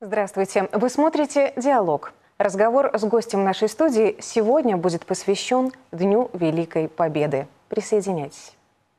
Здравствуйте. Вы смотрите «Диалог». Разговор с гостем нашей студии сегодня будет посвящен Дню Великой Победы. Присоединяйтесь.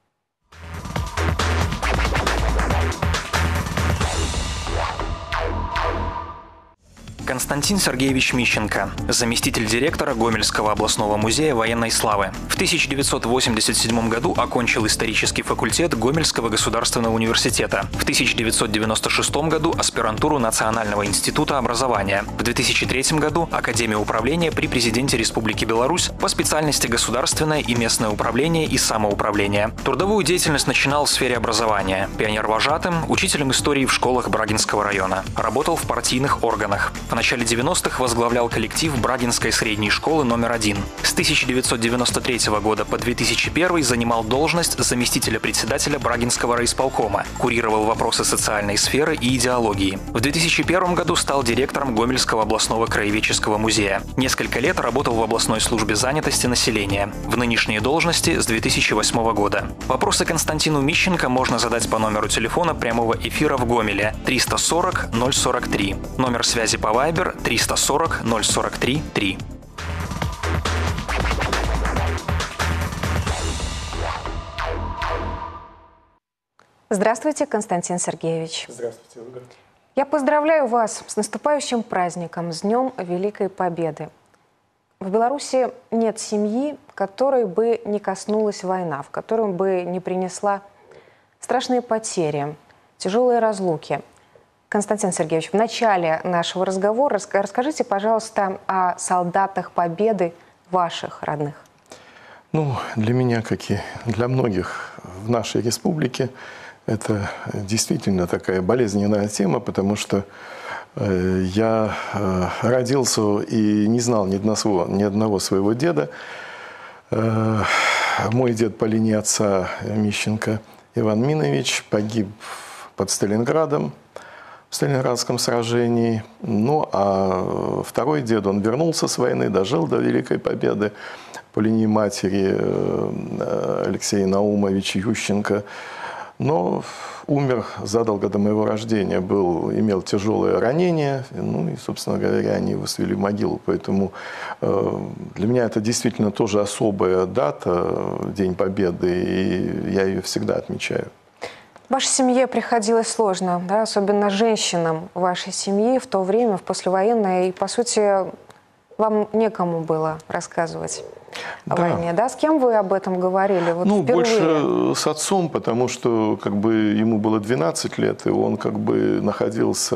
Константин Сергеевич Мищенко, заместитель директора Гомельского областного музея военной славы. В 1987 году окончил исторический факультет Гомельского государственного университета. В 1996 году аспирантуру Национального института образования. В 2003 году Академию управления при президенте Республики Беларусь по специальности государственное и местное управление и самоуправление. Трудовую деятельность начинал в сфере образования. Пионер-вожатым, учителем истории в школах Брагинского района. Работал в партийных органах. В начале 90-х возглавлял коллектив Брагинской средней школы номер 1. С 1993 года по 2001 занимал должность заместителя председателя Брагинского райисполкома, курировал вопросы социальной сферы и идеологии. В 2001 году стал директором Гомельского областного краеведческого музея. Несколько лет работал в областной службе занятости населения. В нынешней должности с 2008 года. Вопросы Константину Мищенко можно задать по номеру телефона прямого эфира в Гомеле 340 043. Номер связи по Вайбер 340 043 3. Здравствуйте, Константин Сергеевич. Здравствуйте, Ольга. Я поздравляю вас с наступающим праздником, с Днем Великой Победы. В Беларуси нет семьи, которой бы не коснулась война, в которой бы не принесла страшные потери, тяжелые разлуки. Константин Сергеевич, в начале нашего разговора расскажите, пожалуйста, о солдатах Победы ваших родных. Ну, для меня, как и для многих в нашей республике, это действительно такая болезненная тема, потому что я родился и не знал ни одного своего деда. Мой дед по линии отца Мищенко Иван Минович погиб под Сталинградом в Сталинградском сражении. Ну, а второй дед, он вернулся с войны, дожил до Великой Победы по линии матери Алексея Наумовича Ющенко. Но умер задолго до моего рождения, имел тяжелое ранение, ну и, собственно говоря, они его свели в могилу. Поэтому для меня это действительно тоже особая дата, День Победы, и я ее всегда отмечаю. Вашей семье приходилось сложно, да? Особенно женщинам вашей семьи в то время, в послевоенное, и, по сути, вам некому было рассказывать о войне, да? С кем вы об этом говорили? Вот ну, впервые? Больше с отцом, потому что ему было 12 лет, и он находился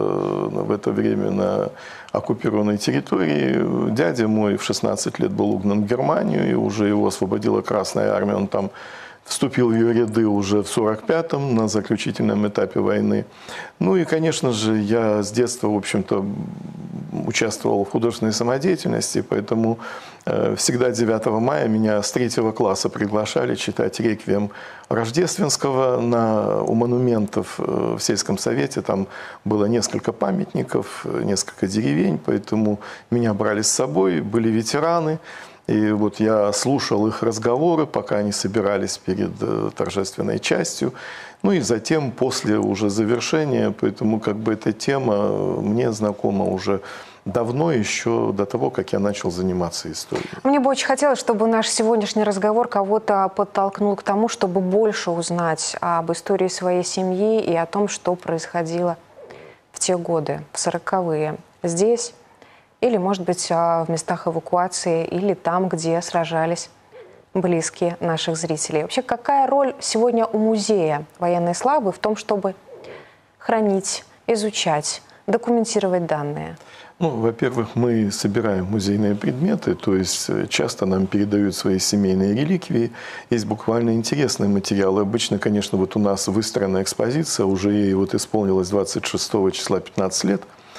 в это время на оккупированной территории. Дядя мой в 16 лет был угнан в Германию, и уже его освободила Красная Армия, он там вступил в ее ряды уже в 45-м, на заключительном этапе войны. Ну и, конечно же, я с детства, в общем-то, участвовал в художественной самодеятельности, поэтому всегда 9 мая меня с 3 класса приглашали читать реквием Рождественского у монументов в сельском совете. Там было несколько памятников, несколько деревень, поэтому меня брали с собой, были ветераны. И вот я слушал их разговоры, пока они собирались перед торжественной частью. Ну и затем, после уже завершения, поэтому эта тема мне знакома уже давно, еще до того, как я начал заниматься историей. Мне бы очень хотелось, чтобы наш сегодняшний разговор кого-то подтолкнул к тому, чтобы больше узнать об истории своей семьи и о том, что происходило в те годы, в 40-е, здесь. Или, может быть, в местах эвакуации, или там, где сражались близкие наших зрителей. Вообще, какая роль сегодня у музея военной славы в том, чтобы хранить, изучать, документировать данные? Ну, во-первых, мы собираем музейные предметы, то есть часто нам передают свои семейные реликвии. Есть буквально интересные материалы. Обычно, конечно, вот у нас выстроена экспозиция, уже ей исполнилось 26 числа 15 лет.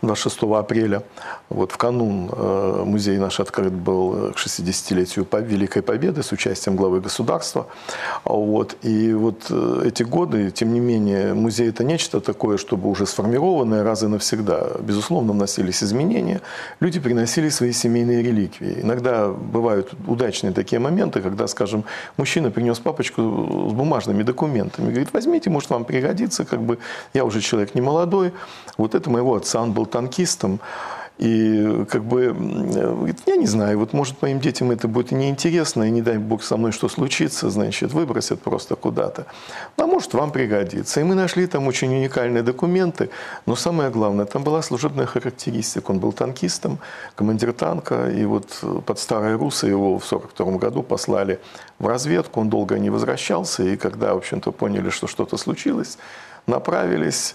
26 апреля. Вот в канун музей наш открыт был к 60-летию Великой Победы с участием главы государства. Вот. И вот эти годы, тем не менее, музей – это нечто такое, чтобы уже сформированное раз и навсегда. Безусловно, вносились изменения. Люди приносили свои семейные реликвии. Иногда бывают удачные такие моменты, когда, скажем, мужчина принес папочку с бумажными документами. Говорит, возьмите, может, вам пригодится, как бы я уже человек не молодой. Вот это моего отца, он был танкистом. И как бы, я не знаю, вот может моим детям это будет неинтересно, и не дай бог со мной что случится, значит, выбросят просто куда-то. А может вам пригодится. И мы нашли там очень уникальные документы, но самое главное, там была служебная характеристика. Он был танкистом, командир танка, и вот под Старой Руссой его в 1942 году послали в разведку, он долго не возвращался, и когда, в общем-то, поняли, что что-то случилось, направились,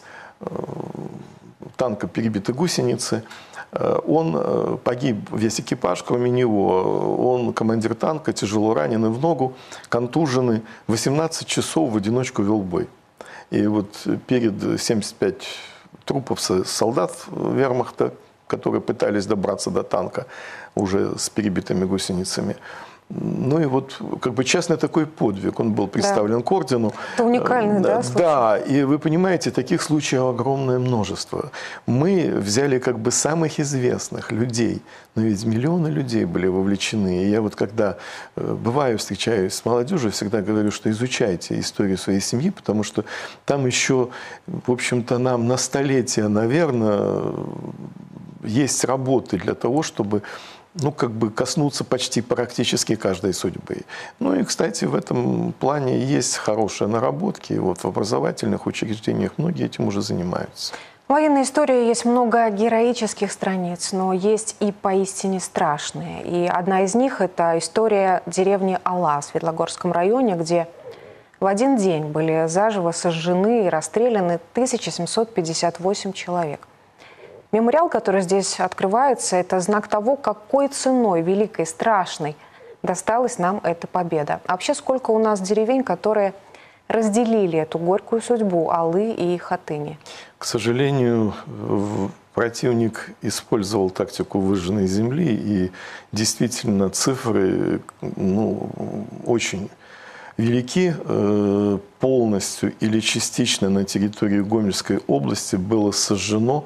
танка перебиты гусеницы, он погиб, весь экипаж, кроме него. Он командир танка, тяжело раненый в ногу, контуженный, 18 часов в одиночку вел бой. И вот перед 75 трупов солдат вермахта, которые пытались добраться до танка уже с перебитыми гусеницами. Ну и вот как бы частный такой подвиг, он был представлен к ордену. Это уникальный, да, случай? Да, и вы понимаете, таких случаев огромное множество. Мы взяли как бы самых известных людей, но ведь миллионы людей были вовлечены. И я вот когда бываю, встречаюсь с молодежью, всегда говорю, что изучайте историю своей семьи, потому что там еще, в общем-то, нам на столетия, наверное, есть работы для того, чтобы как бы коснуться почти практически каждой судьбы. Ну и, кстати, в этом плане есть хорошие наработки. Вот в образовательных учреждениях многие этим уже занимаются. В военной истории есть много героических страниц, но есть и поистине страшные. И одна из них – это история деревни Ала в Светлогорском районе, где в один день были заживо сожжены и расстреляны 1758 человек. Мемориал, который здесь открывается, это знак того, какой ценой, великой, страшной, досталась нам эта победа. А вообще, сколько у нас деревень, которые разделили эту горькую судьбу Алы и Хатыни? К сожалению, противник использовал тактику выжженной земли, и действительно цифры очень велики. Полностью или частично на территории Гомельской области было сожжено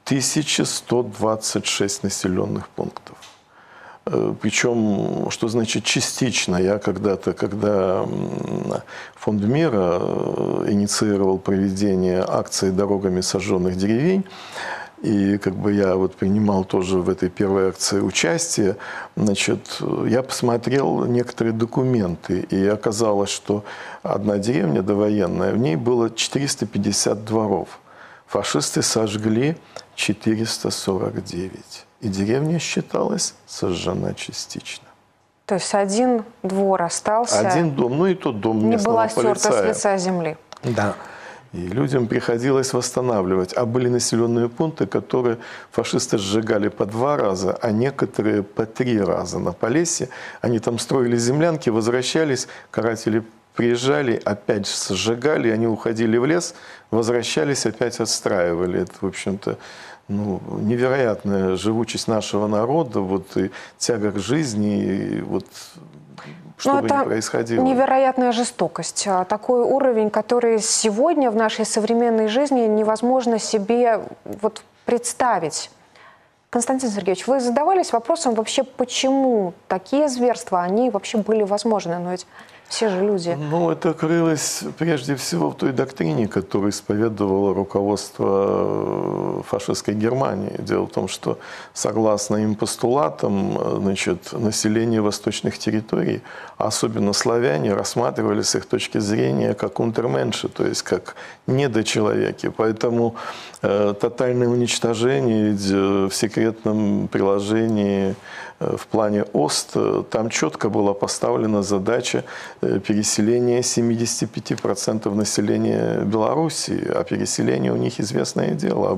1126 населенных пунктов. Причем, что значит частично? Я когда-то, когда фонд мира инициировал проведение акции «Дорогами сожженных деревень», и как бы я вот принимал тоже в этой первой акции участие, значит, я посмотрел некоторые документы, и оказалось, что одна деревня довоенная, в ней было 450 дворов. Фашисты сожгли 449. И деревня считалась сожжена частично. То есть один двор остался. Один дом, ну и тот дом местного полицая. Не была стерта с лица земли. Да. И людям приходилось восстанавливать. А были населенные пункты, которые фашисты сжигали по 2 раза, а некоторые по 3 раза. На Полесье они там строили землянки, возвращались, каратели приезжали, опять сжигали, они уходили в лес, возвращались, опять отстраивали. Это, в общем-то, невероятная живучесть нашего народа, вот, и тяга к жизни, и вот, что бы ни происходило. Невероятная жестокость. Такой уровень, который сегодня в нашей современной жизни невозможно себе вот представить. Константин Сергеевич, вы задавались вопросом вообще, почему такие зверства, они вообще были возможны? Но ведь все же люди. Это крылось прежде всего в той доктрине, которую исповедовало руководство фашистской Германии. Дело в том, что согласно им постулатам, значит, население восточных территорий, особенно славяне, рассматривали с их точки зрения как унтерменши, то есть как недочеловеки. Поэтому тотальное уничтожение в секретном приложении в плане ОСТ, там четко была поставлена задача переселения 75% населения Белоруссии. А переселение у них известное дело. Об этом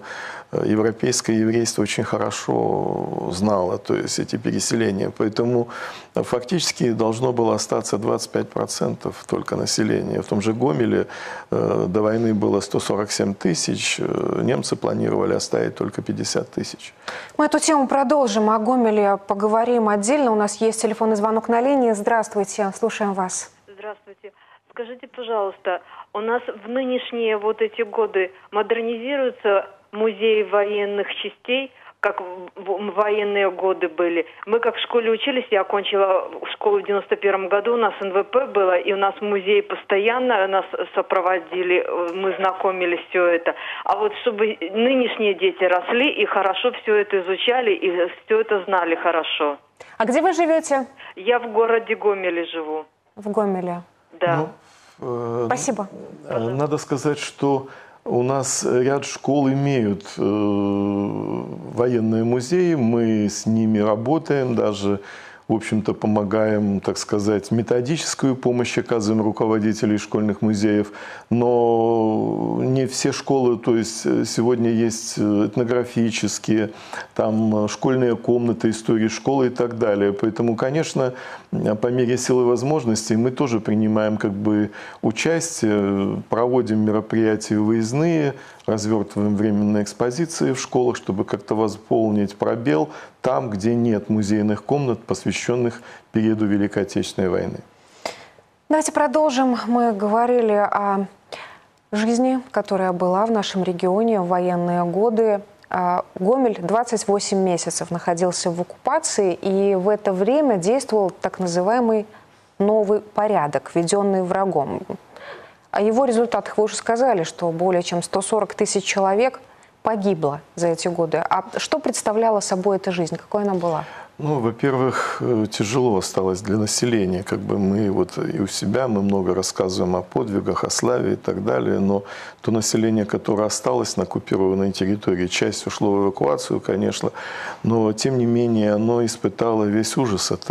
европейское еврейство очень хорошо знало, то есть эти переселения. Поэтому фактически должно было остаться 25% только населения. В том же Гомеле до войны было 147 тысяч, немцы планировали оставить только 50 тысяч. Мы эту тему продолжим. О Гомеле поговорим отдельно. У нас есть телефонный звонок на линии. Здравствуйте, слушаем вас. Здравствуйте. Скажите, пожалуйста, у нас в нынешние вот эти годы модернизируются музеи военных частей, как в военные годы были. Мы как в школе учились, я окончила школу в 91 году, у нас НВП было, и у нас музей постоянно нас сопроводили, мы знакомились, все это. А вот чтобы нынешние дети росли и хорошо все это изучали, и все это знали хорошо. А где вы живете? Я в городе Гомеле живу. В Гомеле. Да. Спасибо. Надо сказать, что у нас ряд школ имеют военные музеи, мы с ними работаем, даже, в общем-то, помогаем, так сказать, методическую помощь оказываем руководителей школьных музеев, но не все школы, то есть сегодня есть этнографические, там школьные комнаты, истории школы и так далее. Поэтому, конечно, по мере сил и возможностей мы тоже принимаем как бы участие, проводим мероприятия выездные, развертываем временные экспозиции в школах, чтобы как-то восполнить пробел там, где нет музейных комнат, посвященных периоду Великой Отечественной войны. Давайте продолжим. Мы говорили о жизни, которая была в нашем регионе в военные годы. Гомель 28 месяцев находился в оккупации, и в это время действовал так называемый новый порядок, введенный врагом. О его результатах вы уже сказали, что более чем 140 тысяч человек погибло за эти годы. А что представляла собой эта жизнь? Какой она была? Ну, во-первых, тяжело осталось для населения. Как бы мы вот и у себя мы много рассказываем о подвигах, о славе и так далее, но то население, которое осталось на оккупированной территории, часть ушло в эвакуацию, конечно, но тем не менее оно испытало весь ужас от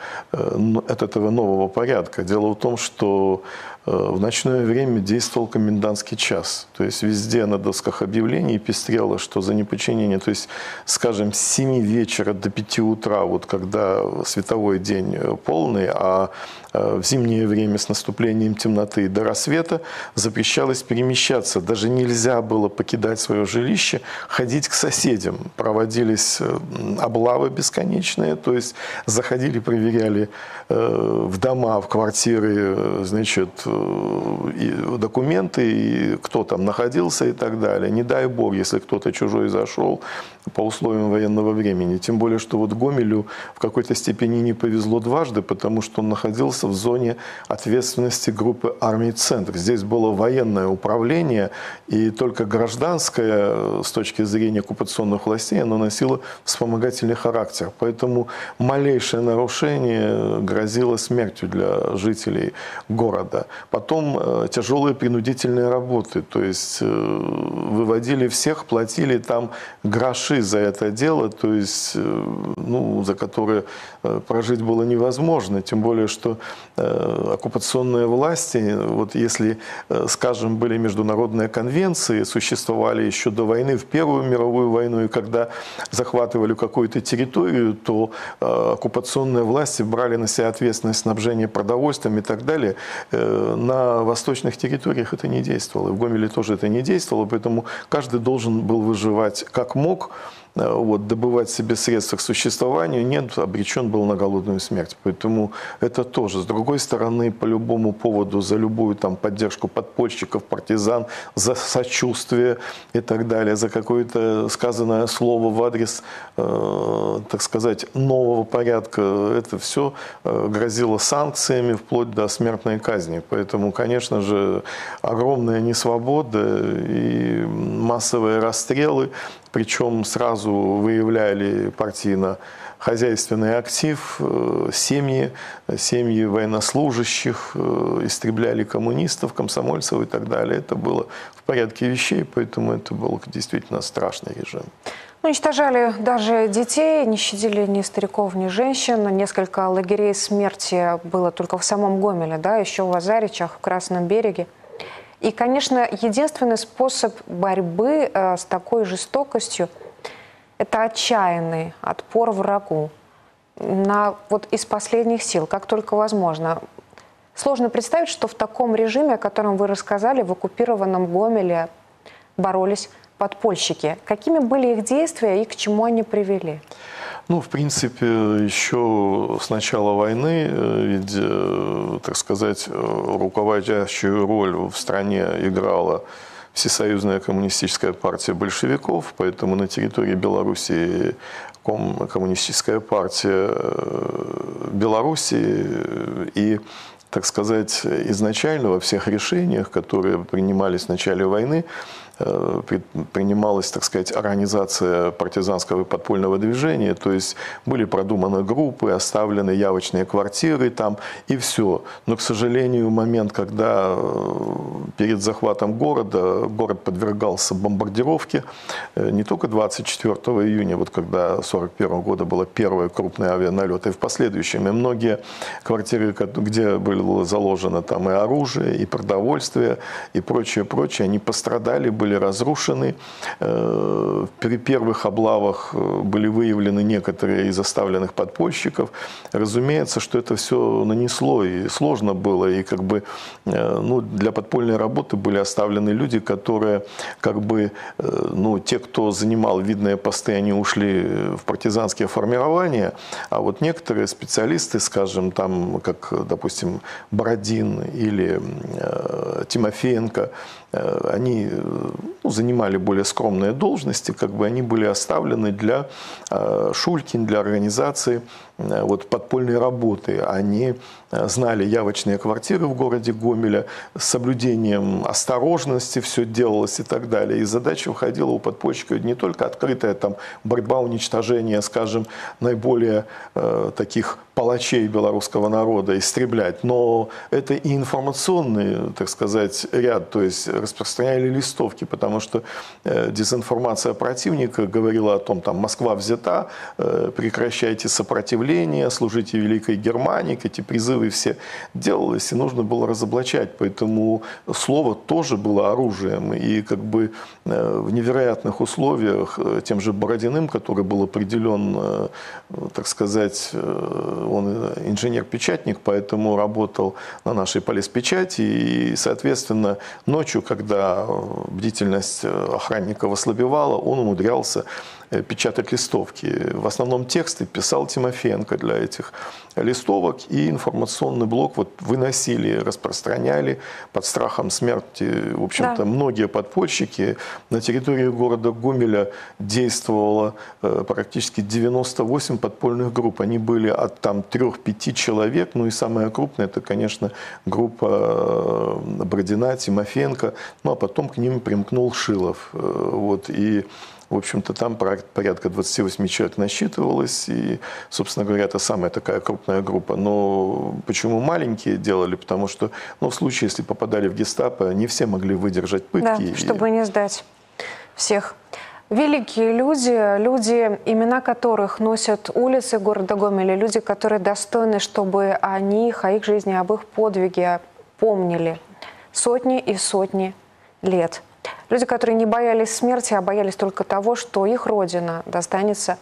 этого нового порядка. Дело в том, что в ночное время действовал комендантский час. То есть везде на досках объявлений пестрело, что за неподчинение, то есть, скажем, с 7 вечера до 5 утра, вот когда световой день полный, а в зимнее время с наступлением темноты до рассвета запрещалось перемещаться. Даже нельзя было покидать свое жилище, ходить к соседям. Проводились облавы бесконечные, то есть заходили, проверяли в дома, в квартиры, значит, документы, и кто там находился и так далее. Не дай бог, если кто-то чужой зашел по условиям военного времени. Тем более, что вот Гомелю в какой-то степени не повезло дважды, потому что он находился в зоне ответственности группы армий «Центр». Здесь было военное управление, и только гражданское, с точки зрения оккупационных властей, оно носило вспомогательный характер. Поэтому малейшее нарушение грозило смертью для жителей города. Потом тяжелые принудительные работы, то есть выводили всех, платили там гроши за это дело, то есть, ну, за которые прожить было невозможно. Тем более, что оккупационные власти, вот если, скажем, были международные конвенции, существовали еще до войны, в Первую мировую войну, и когда захватывали какую-то территорию, то оккупационные власти брали на себя ответственность снабжения продовольствием и так далее. На восточных территориях это не действовало. И в Гомеле тоже это не действовало, поэтому каждый должен был выживать как мог, вот, добывать себе средства к существованию, нет, обречен был на голодную смерть. Поэтому это тоже. С другой стороны, по любому поводу, за любую там поддержку подпольщиков, партизан, за сочувствие и так далее, за какое-то сказанное слово в адрес, так сказать, нового порядка, это все грозило санкциями вплоть до смертной казни. Поэтому, конечно же, огромная несвобода и массовые расстрелы, причем сразу выявляли партийно-хозяйственный актив, семьи военнослужащих, истребляли коммунистов, комсомольцев и так далее. Это было в порядке вещей, поэтому это был действительно страшный режим. Уничтожали даже детей, не щадили ни стариков, ни женщин. Несколько лагерей смерти было только в самом Гомеле, да, еще в Азаричах, в Красном береге. И, конечно, единственный способ борьбы с такой жестокостью – это отчаянный отпор врагу из последних сил, как только возможно. Сложно представить, что в таком режиме, о котором вы рассказали, в оккупированном Гомеле боролись подпольщики. Какими были их действия и к чему они привели? Ну, в принципе, еще с начала войны, ведь, так сказать, руководящую роль в стране играла Всесоюзная коммунистическая партия большевиков, поэтому на территории Белоруссии коммунистическая партия Белоруссии и, так сказать, изначально во всех решениях, которые принимались в начале войны, принималась, так сказать, организация партизанского и подпольного движения, то есть были продуманы группы, оставлены явочные квартиры там и все. Но, к сожалению, момент, когда перед захватом города город подвергался бомбардировке, не только 24 июня, вот когда 1941 года было первое крупное авианалет, и в последующем, и многие квартиры, где было заложено там и оружие, и продовольствие, и прочее, они пострадали, были разрушены. При первых облавах были выявлены некоторые из оставленных подпольщиков. Разумеется, что это все нанесло, и сложно было, и как бы, ну, для подпольной работы были оставлены люди, которые, как бы, ну, те, кто занимал видные посты, они ушли в партизанские формирования, а вот некоторые специалисты, скажем, там, как, допустим, Бородин или Тимофеенко, они занимали более скромные должности, как бы они были оставлены для Шулькин, для организации вот подпольной работы. Они знали явочные квартиры в городе Гомеля, с соблюдением осторожности все делалось и так далее. И задача выходила у подпольщиков не только открытая там борьба, уничтожение, скажем, наиболее таких палачей белорусского народа, истреблять, но это и информационный, так сказать, ряд, то есть распространяли листовки, потому что дезинформация противника говорила о том, там, Москва взята, прекращайте сопротивление, служите Великой Германии, эти призывы все делались, и нужно было разоблачать, поэтому слово тоже было оружием, и как бы в невероятных условиях тем же Бородиным, который был определен, так сказать, он инженер-печатник, поэтому работал на нашей полиспечати, и, соответственно, ночью, когда бдительность охранников ослабевала, он умудрялся печатать листовки. В основном тексты писал Тимофеенко для этих листовок, и информационный блок вот выносили, распространяли под страхом смерти. В общем-то, да. Многие подпольщики. На территории города Гомеля действовало практически 98 подпольных групп. Они были от там 3-5 человек, ну и самая крупная, это, конечно, группа Бородина, Тимофеенко, ну а потом к ним примкнул Шилов. Вот, и в общем-то, там порядка 28 человек насчитывалось, и, собственно говоря, это самая такая крупная группа. Но почему маленькие делали? Потому что, ну, в случае, если попадали в гестапо, не все могли выдержать пытки. Да, чтобы не сдать всех. Великие люди, имена которых носят улицы города Гомеля, люди, которые достойны, чтобы о них, о их жизни, об их подвиге помнили сотни и сотни лет. Люди, которые не боялись смерти, а боялись только того, что их родина достанется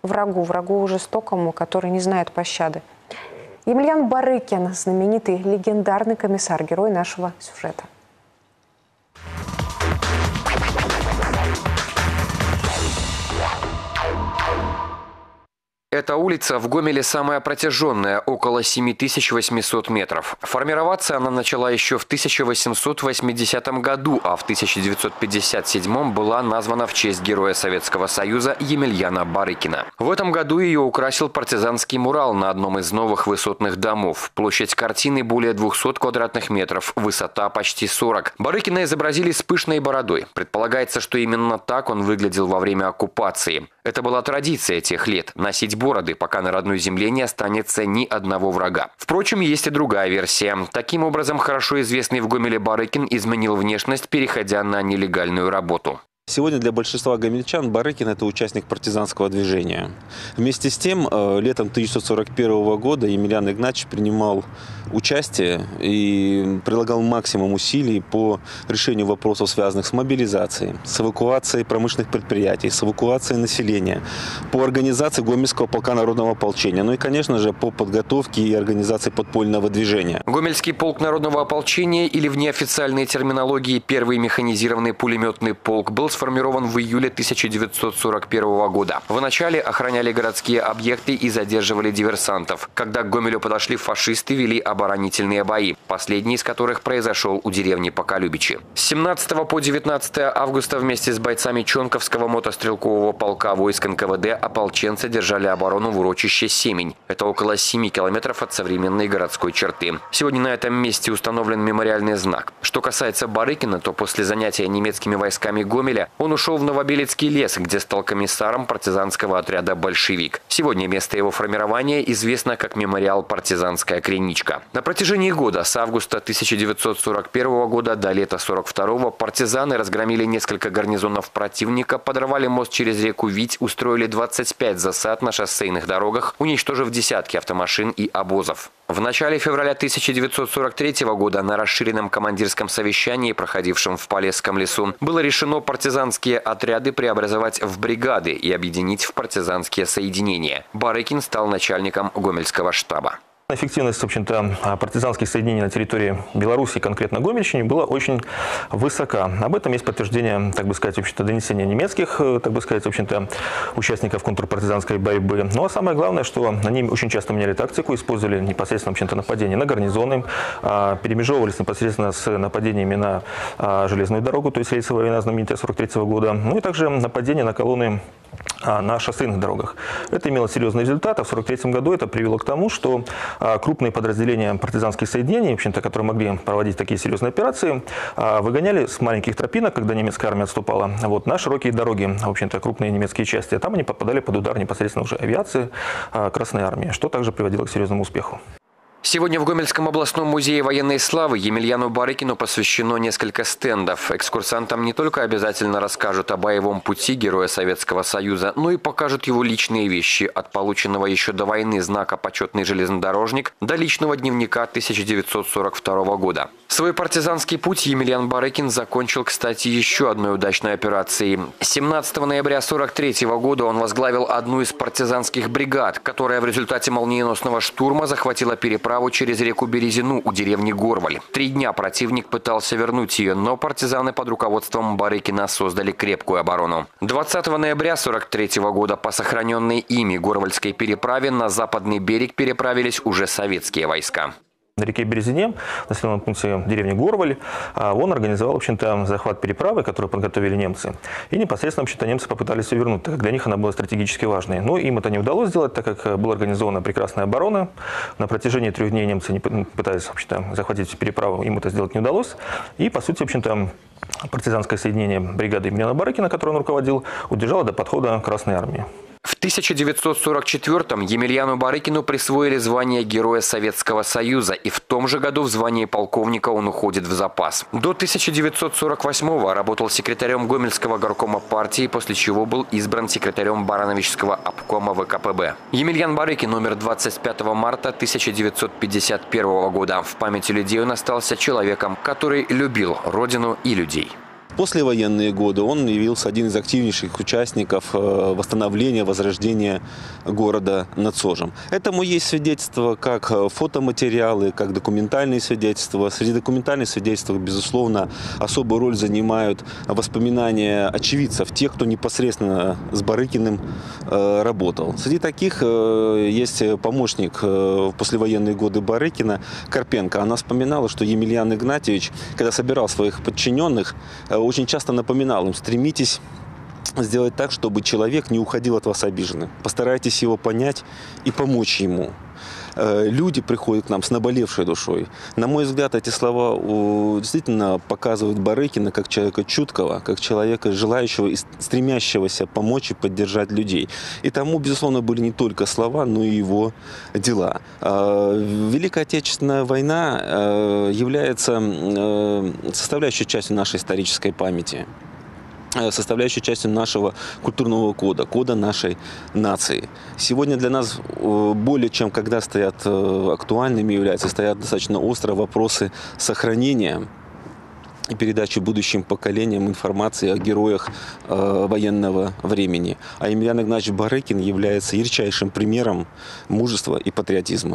врагу жестокому, который не знает пощады. Емельян Барыкин, знаменитый легендарный комиссар, герой нашего сюжета. Эта улица в Гомеле самая протяженная, около 7800 метров. Формироваться она начала еще в 1880 году, а в 1957 была названа в честь героя Советского Союза Емельяна Барыкина. В этом году ее украсил партизанский мурал на одном из новых высотных домов. Площадь картины более 200 квадратных метров, высота почти 40. Барыкина изобразили с пышной бородой. Предполагается, что именно так он выглядел во время оккупации. Это была традиция тех лет – носить бороды, пока на родной земле не останется ни одного врага. Впрочем, есть и другая версия. Таким образом, хорошо известный в Гомеле Барыкин изменил внешность, переходя на нелегальную работу. Сегодня для большинства гомельчан Барыкин – это участник партизанского движения. Вместе с тем, летом 1941 года Емельян Игнатьевич принимал участие и прилагал максимум усилий по решению вопросов, связанных с мобилизацией, с эвакуацией промышленных предприятий, с эвакуацией населения, по организации Гомельского полка народного ополчения, ну и, конечно же, по подготовке и организации подпольного движения. Гомельский полк народного ополчения, или в неофициальной терминологии первый механизированный пулеметный полк, был сформирован в июле 1941 года. Вначале охраняли городские объекты и задерживали диверсантов. Когда к Гомелю подошли фашисты, вели оборонительные бои, последний из которых произошел у деревни Поколюбичи. С 17 по 19 августа вместе с бойцами Чонковского мотострелкового полка войск НКВД ополченцы держали оборону в урочище Семень. Это около 7 километров от современной городской черты. Сегодня на этом месте установлен мемориальный знак. Что касается Барыкина, то после занятия немецкими войсками Гомеля он ушел в Новобелецкий лес, где стал комиссаром партизанского отряда «Большевик». Сегодня место его формирования известно как мемориал «Партизанская криничка». На протяжении года, с августа 1941 года до лета 1942, партизаны разгромили несколько гарнизонов противника, подорвали мост через реку Вить, устроили 25 засад на шоссейных дорогах, уничтожив десятки автомашин и обозов. В начале февраля 1943 года на расширенном командирском совещании, проходившем в Полесском лесу, было решено партизанские отряды преобразовать в бригады и объединить в партизанские соединения. Барыкин стал начальником Гомельского штаба. Эффективность, в общем-то, партизанских соединений на территории Беларуси, конкретно Гомельщине, была очень высока. Об этом есть подтверждение, так бы сказать, в общем-то, донесения немецких, так бы сказать, в общем-то, участников контрпартизанской борьбы. Ну а самое главное, что они очень часто меняли тактику, использовали непосредственно, в общем-то, нападения на гарнизоны, перемежевывались непосредственно с нападениями на железную дорогу, то есть рейсовая война знаменитая 1943 года, ну и также нападения на колонны на шоссейных дорогах. Это имело серьезный результат, а в 1943 году это привело к тому, что крупные подразделения партизанских соединений, в общем-то, которые могли проводить такие серьезные операции, выгоняли с маленьких тропинок, когда немецкая армия отступала, на широкие дороги, в общем-то, крупные немецкие части. А там они попадали под удар непосредственно уже авиации Красной армии, что также приводило к серьезному успеху. Сегодня в Гомельском областном музее военной славы Емельяну Барыкину посвящено несколько стендов. Экскурсантам не только обязательно расскажут о боевом пути Героя Советского Союза, но и покажут его личные вещи, от полученного еще до войны знака «Почетный железнодорожник» до личного дневника 1942 года. Свой партизанский путь Емельян Барыкин закончил, кстати, еще одной удачной операцией. 17 ноября 1943 года он возглавил одну из партизанских бригад, которая в результате молниеносного штурма захватила переправу через реку Березину у деревни Горваль. 3 дня противник пытался вернуть ее, но партизаны под руководством Барыкина создали крепкую оборону. 20 ноября 1943 года по сохраненной ими Горвальской переправе на западный берег переправились уже советские войска. На реке Березине, в населенном пункте деревни Горваль, он организовал, в общем-то, захват переправы, которую подготовили немцы. И непосредственно, в общем-то, немцы попытались ее вернуть, так как для них она была стратегически важной. Но им это не удалось сделать, так как была организована прекрасная оборона. На протяжении 3 дней немцы не пытались, в общем-то, захватить переправу, им это сделать не удалось. И, по сути, в общем-то, партизанское соединение бригады Емельяна Барыкина, которое он руководил, удержало до подхода Красной армии. В 1944-м Емельяну Барыкину присвоили звание Героя Советского Союза, и в том же году в звании полковника он уходит в запас. До 1948-го работал секретарем Гомельского горкома партии, после чего был избран секретарем Барановичского обкома ВКПБ. Емельян Барыкин умер 25 марта 1951 года. В памяти людей он остался человеком, который любил родину и людей. В послевоенные годы он явился один из активнейших участников восстановления, возрождения города над Сожем. Этому есть свидетельства, как фотоматериалы, как документальные свидетельства. Среди документальных свидетельств, безусловно, особую роль занимают воспоминания очевидцев, тех, кто непосредственно с Барыкиным работал. Среди таких есть помощник в послевоенные годы Барыкина Карпенко. Она вспоминала, что Емельян Игнатьевич, когда собирал своих подчиненных, очень часто напоминал им: стремитесь сделать так, чтобы человек не уходил от вас обиженным. Постарайтесь его понять и помочь ему. Люди приходят к нам с наболевшей душой. На мой взгляд, эти слова действительно показывают Барыкина как человека чуткого, как человека, желающего и стремящегося помочь и поддержать людей. И тому, безусловно, были не только слова, но и его дела. Великая Отечественная война является составляющей частью нашей исторической памяти. составляющей частью нашего культурного кода, кода нашей нации. Сегодня для нас более чем когда стоят актуальными, стоят достаточно остро вопросы сохранения и передачи будущим поколениям информации о героях военного времени. А Емельян Игнатьевич Барыкин является ярчайшим примером мужества и патриотизма.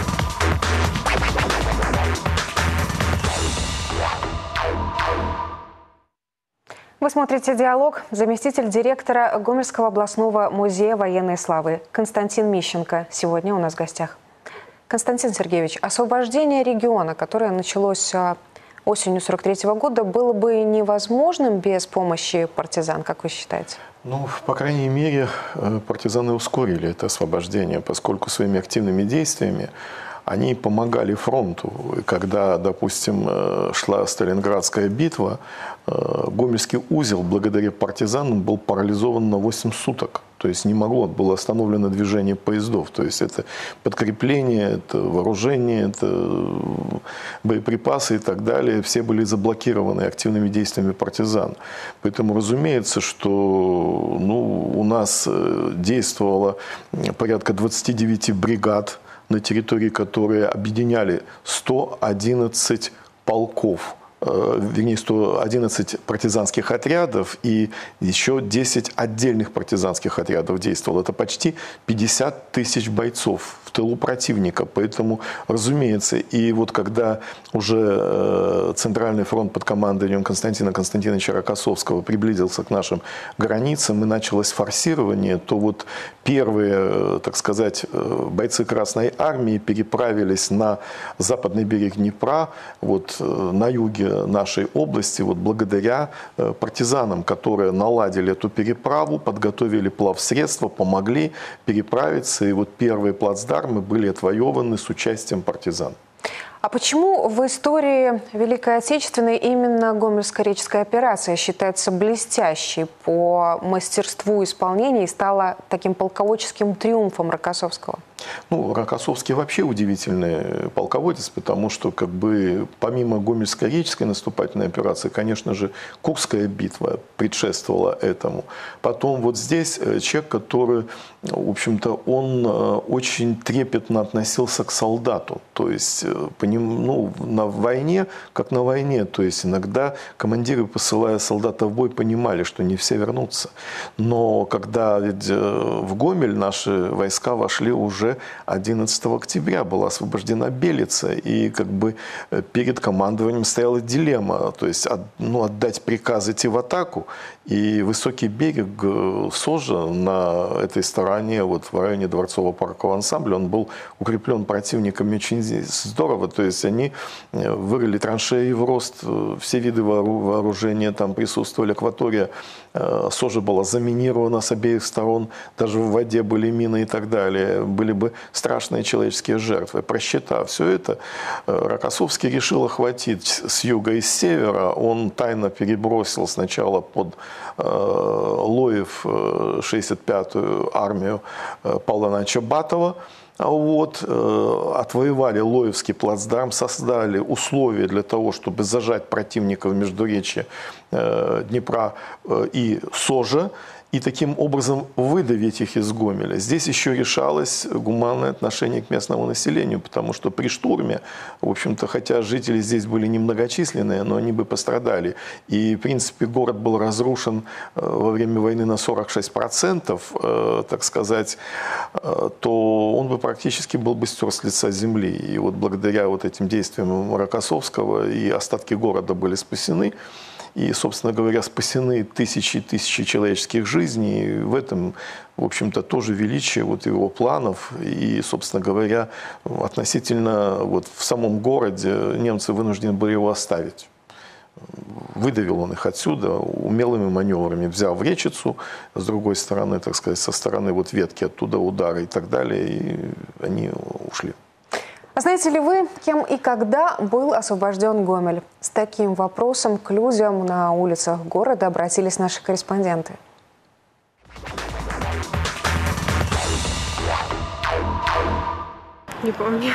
Вы смотрите «Диалог». Заместитель директора Гомельского областного музея военной славы Константин Мищенко сегодня у нас в гостях. Константин Сергеевич, освобождение региона, которое началось осенью 1943 года, было бы невозможным без помощи партизан, как вы считаете? Ну, по крайней мере, партизаны ускорили это освобождение, поскольку своими активными действиями они помогали фронту. Когда, допустим, шла Сталинградская битва, Гомельский узел благодаря партизанам был парализован на 8 суток. То есть не могло, было остановлено движение поездов. То есть это подкрепление, это вооружение, это боеприпасы и так далее. Все были заблокированы активными действиями партизан. Поэтому разумеется, что у нас действовало порядка 29 бригад, на территории которые объединяли 111 полков, вернее, 111 партизанских отрядов и еще 10 отдельных партизанских отрядов действовало. Это почти 50 тысяч бойцов в тылу противника. Поэтому, разумеется, и вот когда уже Центральный фронт под командованием Константина Константиновича Рокоссовского приблизился к нашим границам и началось форсирование, то вот первые, так сказать, бойцы Красной Армии переправились на западный берег Днепра, вот на юге нашей области, вот благодаря партизанам, которые наладили эту переправу, подготовили плавсредства, помогли переправиться. И вот первые плацдармы были отвоеваны с участием партизан. А почему в истории Великой Отечественной именно Гомельско-Речская операция считается блестящей по мастерству исполнения и стала таким полководческим триумфом Рокоссовского? Ну, Рокоссовский вообще удивительный полководец, потому что как бы помимо Гомельско-Речской наступательной операции, конечно же, Курская битва предшествовала этому. Потом вот здесь человек, который, в общем-то, он очень трепетно относился к солдату. То есть на войне, как на войне, то есть иногда командиры, посылая солдата в бой, понимали, что не все вернутся. Но когда ведь в Гомель наши войска вошли уже 11 октября, была освобождена Белица, и как бы перед командованием стояла дилемма, то есть отдать приказ идти в атаку, и высокий берег Сожа на этой стороне, вот в районе Дворцово-паркового ансамбля, он был укреплен противниками очень здорово, то есть они вырыли траншеи в рост, все виды вооружения там присутствовали, акватория Сожа была заминирована с обеих сторон, даже в воде были мины и так далее, были бы страшные человеческие жертвы. Просчитав все это, Рокоссовский решил охватить с юга и с севера. Он тайно перебросил сначала под Лоев 65-ю армию Павла Ивановича Батова. Вот, отвоевали Лоевский плацдарм, создали условия для того, чтобы зажать противника в междуречье Днепра и Сожа, и таким образом выдавить их из Гомеля. Здесь еще решалось гуманное отношение к местному населению, потому что при штурме, в общем-то, хотя жители здесь были немногочисленные, но они бы пострадали. И, в принципе, город был разрушен во время войны на 46%, так сказать, то он бы практически был бы стер с лица земли. И вот благодаря вот этим действиям Рокоссовского и остатки города были спасены. И, собственно говоря, спасены тысячи и тысячи человеческих жизней. И в этом, в общем-то, тоже величие вот его планов. И, собственно говоря, относительно вот в самом городе немцы вынуждены были его оставить. Выдавил он их отсюда умелыми маневрами, взяв Речицу, с другой стороны, так сказать, со стороны вот ветки, оттуда удары и так далее. И они ушли. А знаете ли вы, кем и когда был освобожден Гомель? С таким вопросом к людям на улицах города обратились наши корреспонденты. Не помню.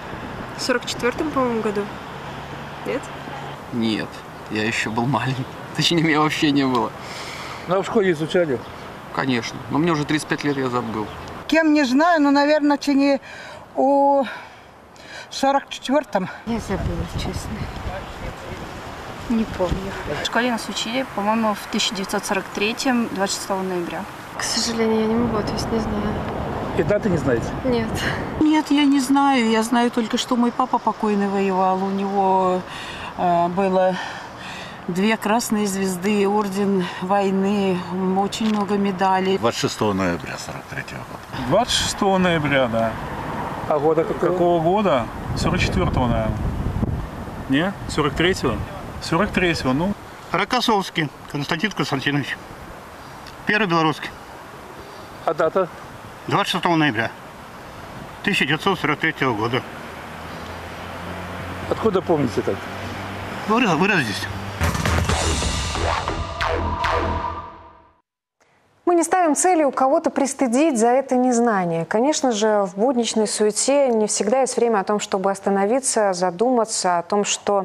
В 44-м, по-моему, году? Нет? Нет, я еще был маленький Точнее, меня вообще не было. Ну, а в школе изучали? Конечно. Но мне уже 35 лет, я забыл. Кем не знаю, но, наверное, не у 44-м. Я забыла, честно. Не помню. В школе нас учили, по-моему, в 1943-м, 26 ноября. К сожалению, я не могу ответить, не знаю. И даты не знаете? Нет. Нет, я не знаю. Я знаю только, что мой папа покойный воевал. У него было 2 красные звезды, орден войны, очень много медалей. 26 ноября 43-го года. 26 ноября, да. А года какого года? 44-го, наверное. Не? 43-го? 43-го, ну. Рокоссовский Константин Константинович. Первый белорусский. А дата? 26 ноября 1943 года. Откуда помните так? Вырос здесь. Мы не ставим цели у кого-то пристыдить за это незнание. Конечно же, в будничной суете не всегда есть время о том, чтобы остановиться, задуматься о том, что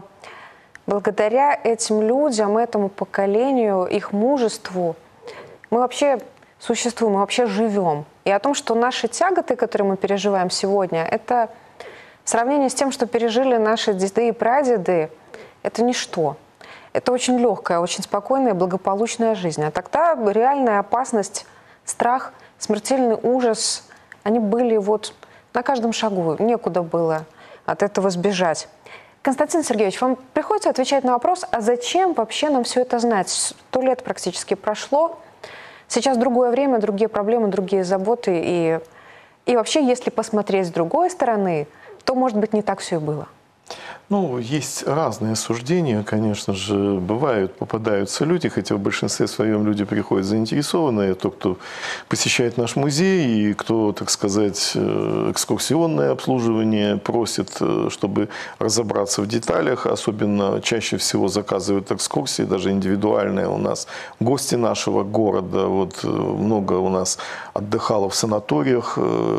благодаря этим людям, этому поколению, их мужеству, мы вообще существуем, мы вообще живем. И о том, что наши тяготы, которые мы переживаем сегодня, это в сравнении с тем, что пережили наши деды и прадеды, это ничто. Это очень легкая, очень спокойная, благополучная жизнь. А тогда реальная опасность, страх, смертельный ужас, они были вот на каждом шагу. Некуда было от этого сбежать. Константин Сергеевич, вам приходится отвечать на вопрос, а зачем вообще нам все это знать? 100 лет практически прошло. Сейчас другое время, другие проблемы, другие заботы. И вообще, если посмотреть с другой стороны, то, может быть, не так все и было. Ну, есть разные суждения, конечно же, бывают, попадаются люди, хотя в большинстве своем люди приходят заинтересованные, то, кто посещает наш музей, и кто, так сказать, экскурсионное обслуживание просит, чтобы разобраться в деталях, особенно чаще всего заказывают экскурсии, даже индивидуальные у нас, гости нашего города, вот много у нас отдыхало в санаториях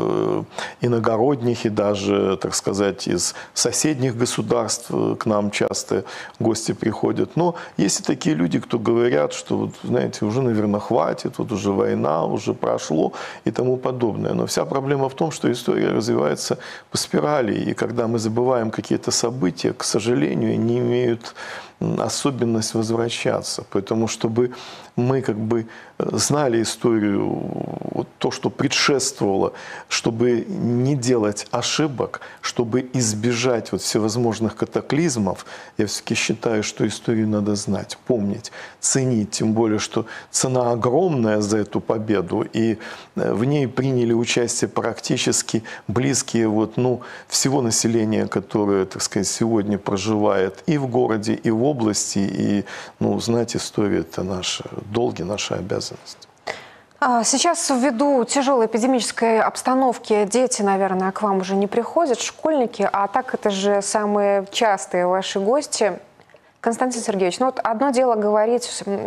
иногородних и даже, так сказать, из соседних государств к нам часто гости приходят. Но есть и такие люди, кто говорят, что, вот, знаете, уже, наверное, хватит, вот уже война, уже прошло и тому подобное. Но вся проблема в том, что история развивается по спирали, и когда мы забываем какие-то события, к сожалению, не имеют особенность возвращаться. Поэтому, чтобы мы как бы знали историю, вот то, что предшествовало, чтобы не делать ошибок, чтобы избежать вот всевозможных катаклизмов, я все-таки считаю, что историю надо знать, помнить, ценить. Тем более, что цена огромная за эту победу, и в ней приняли участие практически близкие вот, ну, всего населения, которое, так сказать, сегодня проживает и в городе, и в области. И, ну, знать историю – это наши долги, наша обязанность. Сейчас ввиду тяжелой эпидемической обстановки дети, наверное, к вам уже не приходят, школьники, а так это же самые частые ваши гости. Константин Сергеевич, ну вот одно дело говорить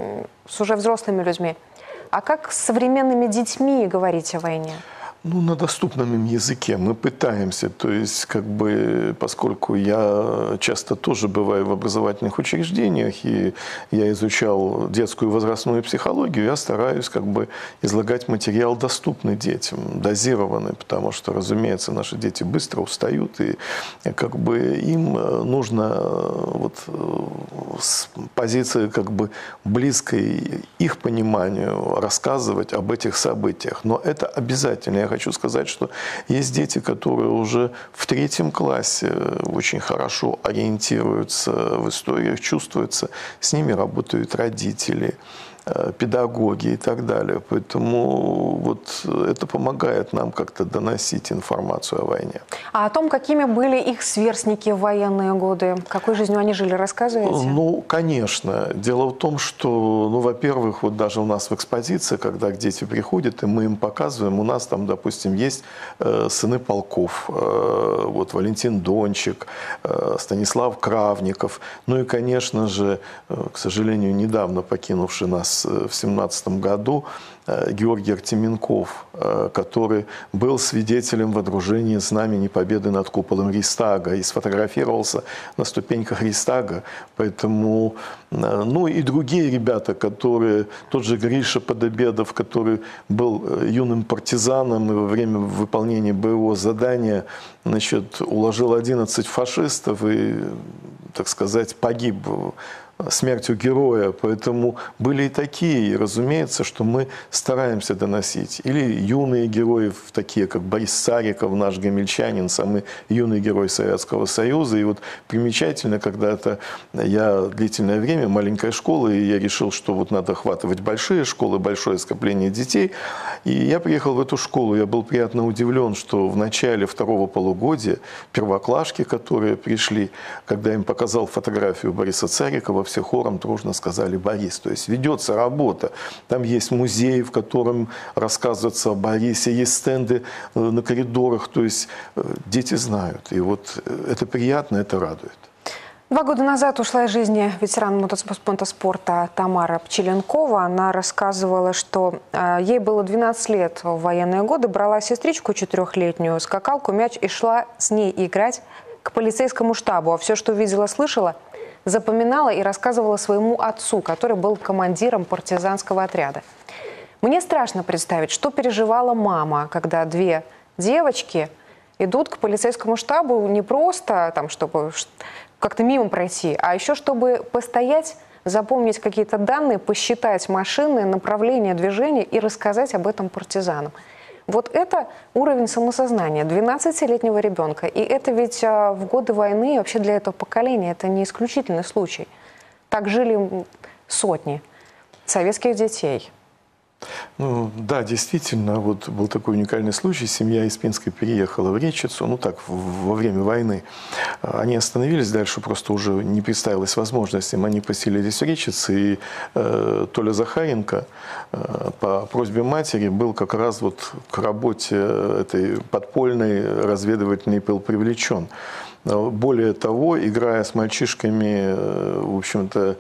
с уже взрослыми людьми, а как с современными детьми говорить о войне? Ну, на доступном им языке мы пытаемся, то есть, как бы, поскольку я часто тоже бываю в образовательных учреждениях, и я изучал детскую возрастную психологию, я стараюсь, как бы, излагать материал доступный детям, дозированный, потому что, разумеется, наши дети быстро устают, и, как бы, им нужно вот с позиции, как бы, близкой их пониманию рассказывать об этих событиях, но это обязательно. Я хочу сказать, что есть дети, которые уже в 3 классе очень хорошо ориентируются в историях, чувствуются, с ними работают родители, педагоги и так далее. Поэтому вот это помогает нам как-то доносить информацию о войне. А о том, какими были их сверстники в военные годы, какой жизнью они жили, рассказываете? Ну, конечно. Дело в том, что, ну, во-первых, вот даже у нас в экспозиции, когда дети приходят, и мы им показываем, у нас там, допустим, есть сыны полков, вот Валентин Дончик, Станислав Кравников, ну и, конечно же, к сожалению, недавно покинувший нас нас в 17 году Георгий Артеменков, который был свидетелем водружения знамени Победы над куполом Рейхстага и сфотографировался на ступеньках Рейхстага. Поэтому, ну и другие ребята, которые, тот же Гриша Подобедов, который был юным партизаном и во время выполнения боевого задания, значит, уложил 11 фашистов и, так сказать, погиб смертью героя. Поэтому были и такие. И разумеется, что мы стараемся доносить. Или юные герои, такие как Борис Цариков, наш гомельчанин, самый юный герой Советского Союза. И вот примечательно, когда-то я длительное время, маленькая школа, и я решил, что вот надо охватывать большие школы, большое скопление детей. И я приехал в эту школу. Я был приятно удивлен, что в начале второго полугодия первоклашки, которые пришли, когда им показал фотографию Бориса Царикова, все хором дружно сказали «Борис». То есть ведется работа. Там есть музей, в котором рассказывается о Борисе, есть стенды на коридорах. То есть дети знают. И вот это приятно, это радует. 2 года назад ушла из жизни ветеран мотоспорта Тамара Пчеленкова. Она рассказывала, что ей было 12 лет в военные годы, брала сестричку 4-летнюю, скакалку, мяч и шла с ней играть к полицейскому штабу. А все, что видела, слышала, запоминала и рассказывала своему отцу, который был командиром партизанского отряда. Мне страшно представить, что переживала мама, когда 2 девочки идут к полицейскому штабу не просто, там, чтобы как-то мимо пройти, а еще чтобы постоять, запомнить какие-то данные, посчитать машины, направление движения и рассказать об этом партизанам. Вот это уровень самосознания 12-летнего ребенка. И это ведь в годы войны вообще для этого поколения это не исключительный случай. Так жили сотни советских детей. Ну, да, действительно, вот был такой уникальный случай. Семья из Пинска переехала в Речицу, ну так, во время войны. Они остановились, дальше просто уже не представилось возможности. Они поселились в Речице, и Толя Захаренко по просьбе матери был как раз вот к работе этой подпольной разведывательной был привлечен. Более того, играя с мальчишками, в общем-то,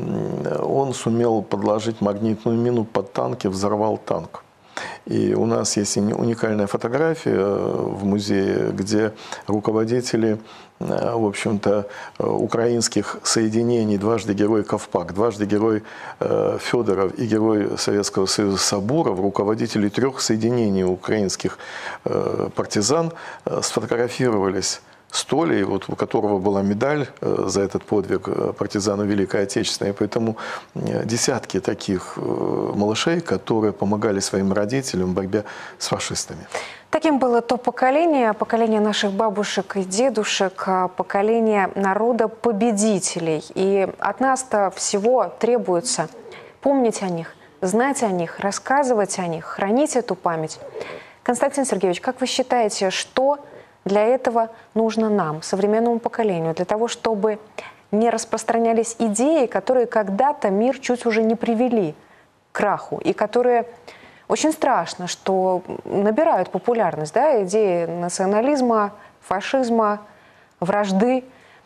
он сумел подложить магнитную мину под танк и взорвал танк. И у нас есть уникальная фотография в музее, где руководители, в общем-то, украинских соединений, дважды герой Ковпак, дважды герой Федоров и герой Советского Союза Сабуров, руководители 3 соединений украинских партизан, сфотографировались с Толей, вот, у которого была медаль за этот подвиг партизану Великой Отечественной. Поэтому десятки таких малышей, которые помогали своим родителям в борьбе с фашистами. Таким было то поколение наших бабушек и дедушек, поколение народа-победителей. И от нас-то всего требуется помнить о них, знать о них, рассказывать о них, хранить эту память. Константин Сергеевич, как вы считаете, что для этого нужно нам, современному поколению, для того, чтобы не распространялись идеи, которые когда-то мир чуть уже не привели к краху, и которые очень страшно, что набирают популярность, да, идеи национализма, фашизма, вражды,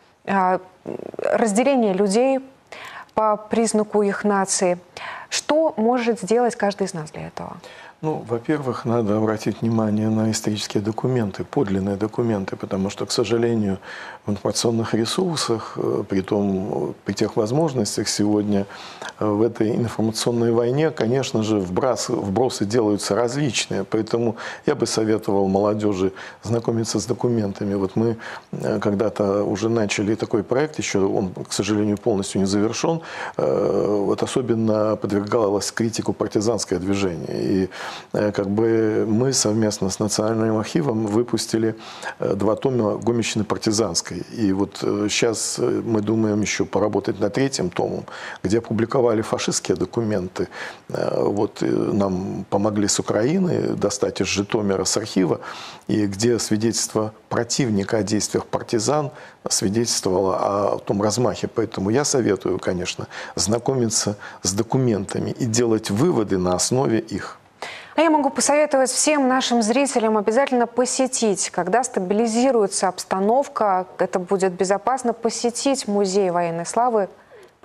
разделения людей по признаку их нации. Что может сделать каждый из нас для этого? Ну, во-первых, надо обратить внимание на исторические документы, подлинные документы, потому что, к сожалению, в информационных ресурсах, при тех возможностях сегодня в этой информационной войне, конечно же, вбросы делаются различные. Поэтому я бы советовал молодежи знакомиться с документами. Вот мы когда-то уже начали такой проект, еще он, к сожалению, полностью не завершен. Вот особенно подвергалось критику партизанское движение. И как бы мы совместно с Национальным архивом выпустили 2 тома Гомельщины партизанской. И вот сейчас мы думаем еще поработать над 3-м томом, где опубликовали фашистские документы. Вот нам помогли с Украины достать из Житомира, с архива, и где свидетельство противника о действиях партизан свидетельствовало о том размахе. Поэтому я советую, конечно, знакомиться с документами и делать выводы на основе их. А я могу посоветовать всем нашим зрителям обязательно посетить, когда стабилизируется обстановка, это будет безопасно, посетить музей военной славы,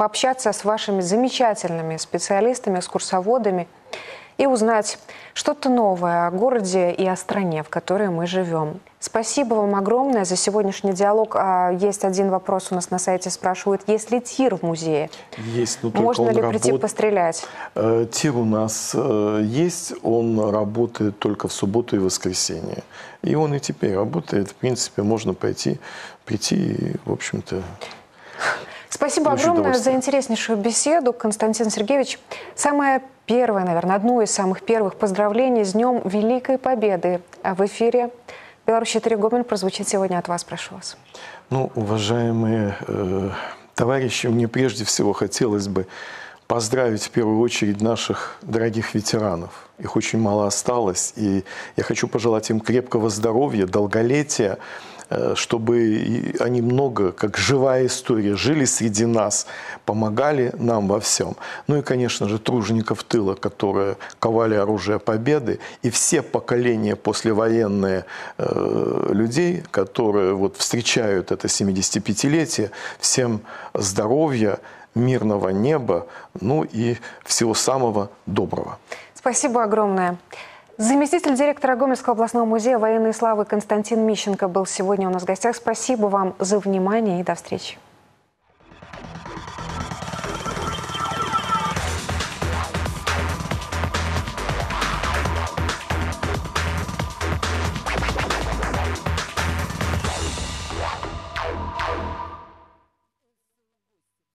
пообщаться с вашими замечательными специалистами, экскурсоводами и узнать что-то новое о городе и о стране, в которой мы живем. Спасибо вам огромное за сегодняшний диалог. Есть один вопрос у нас на сайте, спрашивают, есть ли тир в музее? Есть, но только можно он ли прийти пострелять? Тир у нас есть, он работает только в субботу и воскресенье. И он и теперь работает. В принципе, можно прийти и, в общем-то... Спасибо огромное за интереснейшую беседу, Константин Сергеевич. Самое первое, наверное, одно из самых первых поздравлений с Днем Великой Победы в эфире «Беларусь-4 Гомель» прозвучит сегодня от вас. Прошу вас. Ну, уважаемые товарищи, мне прежде всего хотелось бы поздравить в первую очередь наших дорогих ветеранов. Их очень мало осталось, и я хочу пожелать им крепкого здоровья, долголетия, чтобы они много, как живая история, жили среди нас, помогали нам во всем. Ну и, конечно же, тружеников тыла, которые ковали оружие победы, и все поколения послевоенные людей, которые вот встречают это 75-летие, всем здоровья, мирного неба, ну и всего самого доброго. Спасибо огромное. Заместитель директора Гомельского областного музея военной славы Константин Мищенко был сегодня у нас в гостях. Спасибо вам за внимание и до встречи.